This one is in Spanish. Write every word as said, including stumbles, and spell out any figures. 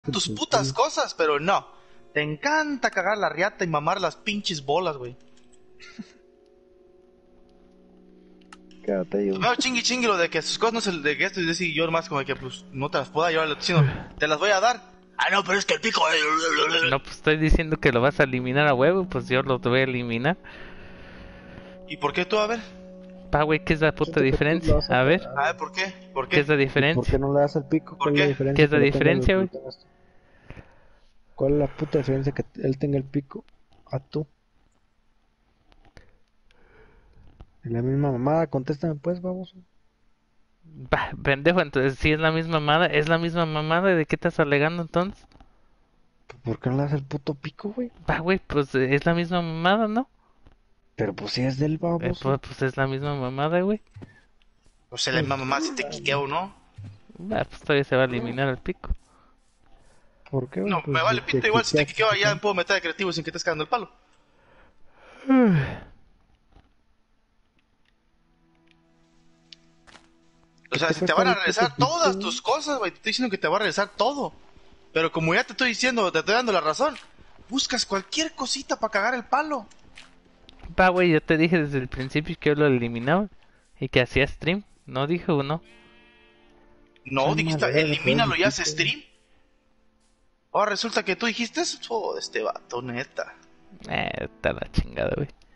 tus putas cosas, pero no. Te encanta cagar la riata y mamar las pinches bolas, güey. Quédate yo. Veo chingui chingui lo de que sus cosas no se... De que esto y decir yo más como que pues no te las puedo dar, yo le estoy diciendo, te las voy a dar. Ah, no, pero es que el pico... No, pues estoy diciendo que lo vas a eliminar a huevo, pues yo lo voy a eliminar. ¿Y por qué tú? A ver. Pa, güey, ¿qué es la puta Siento que tú lo diferencia? vas a A ver, cagar, A ver, güey. ¿por qué? ¿Por ¿qué es qué? la ¿Y por diferencia? qué no le das el pico? ¿Por ¿Cuál es la qué? ¿Qué diferencia es la que lo tenga el diferencia, que lo güey? tengas tú? ¿Cuál es la puta diferencia que él tenga el pico a tú? En la misma mamada, contéstame pues, vamos. Bah, pendejo, entonces si es la misma mamada, es la misma mamada, ¿de qué estás alegando entonces? ¿Por qué no le das el puto pico, güey? Bah, güey, pues eh, es la misma mamada, ¿no? Pero pues si es del Eh, baboso. pues, pues es la misma mamada, güey. O sea, la Pues, mamá si te quiqueo, ¿no? Bah, pues todavía se va a eliminar el pico. ¿por qué, güey? No, me Pues vale si te pito, igual si te quiqueas, quiqueo ¿qué ya me tal? puedo meter de creativo sin que estés cagando el palo. O ¿Qué sea, te si te cuesta van a el puto regresar pico, todas güey? tus cosas, güey, te estoy diciendo que te va a regresar todo. Pero como ya te estoy diciendo, te estoy dando la razón, buscas cualquier cosita para cagar el palo. Bah, güey, yo te dije desde el principio que yo lo eliminaba y que hacía stream. ¿No dije o no? No, Sámale, dijiste, verga, te das elimínalo el y haz pico, güey. stream. Ahora resulta que tú dijiste, oh, este vato, neta. Eh, está la chingada, güey.